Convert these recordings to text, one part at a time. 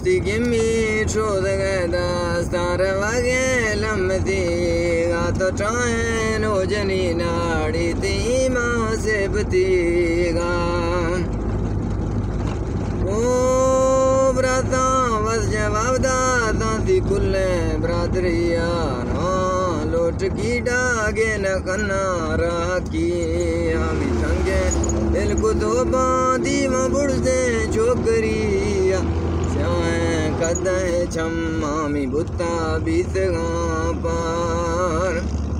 Dosti gimmi chodga dastar vage lamti gato chaen ojani nadi tima sebti ga o brata vas jawab da tanti kulle bradriya na lot ki dage na kanna raki ami tange दिल को तो बांधी मां बुढ़ते छोकरिया श्याम कदा है छम्मामी बुत्ता बीत पार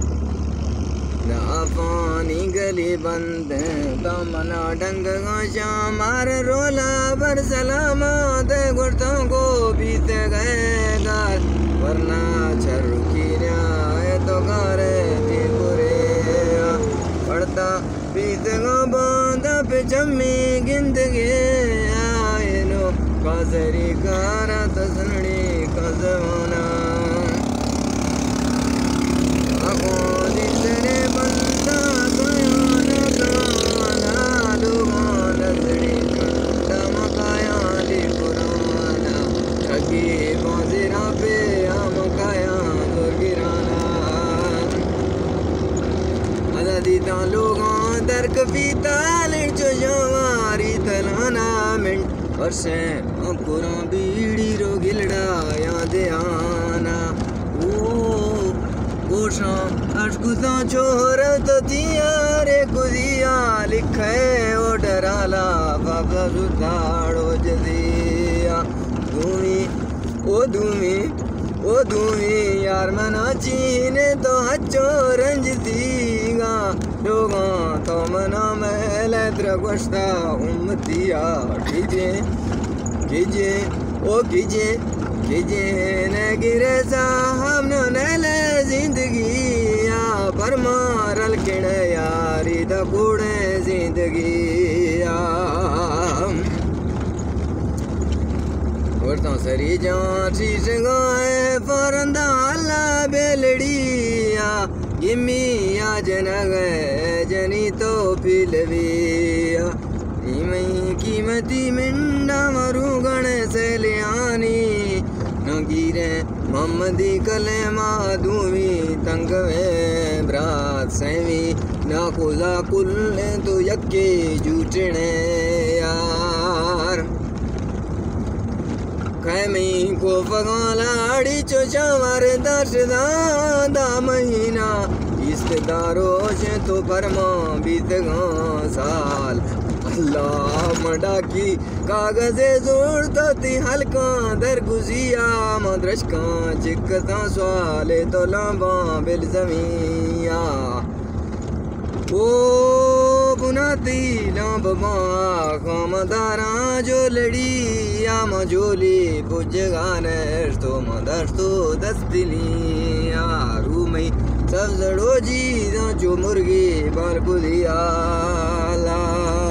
पानी गली बंद दामना डंग श्याम मार रोला पर सलामत गुर्तों को बीत गए गार वरना छरुकी न्याय तो गारे पूरे पड़ता बीत बांधा पे जम्मी गिंदगी आए नो काजरी कारा तसनड़ी कजवाना आँखों दिलरे बंदा कायाना काना लुगान लसड़ी दमकाया ली पुराना ठगी बाजिरा पे आमकाया दूर गिराना अदादीता लोगां दरक पीता लिचो जवारी तलाना मिंट और से पुरा बीड़ी रो गिलड़ा याद आना ओ गोशा अशकुता छोर तो तियारे कुदिया लिखे ओ डराला बाबा सुताड़ो जदिया धूमी यार मना चीने तो हच्चो रंजतीगा लोगां तो मना महल द्रगोश्ता उम्मतिया कीजे न गिरे साहब न नले जिंदगी या पर मारल किण यारी द कूड़े जिंदगी औरतों सरी जान शीश गाए फरंदा अल्लाह बेलड़िया गिम्मिया जन गए जनी तो फिलविया इमई कीमती मिंडा मरु गण से लियानी न गिरे मम्मदी कले माधुवी तंगवे ब्रात सेवी न खुदा कुल्ले तो यक्के जूटने यार खैमी को फगालाड़ी चो चावर दर्श दा महीना रिश्तेदारों से तो फरमा बीत साल अल्लाह मडा की कागज़े जोड़ता थी हल्का दरगुजिया मदरश का चिकता सवाले तो लंबा बिल जमिया ओ बुनाती लंबा खामदारा जो लड़ी या मजोली बुझगाने तो मदर तो दस्तिलिया रूमई सब जड़ो जी जो मुर्गी बाल बुलिया ला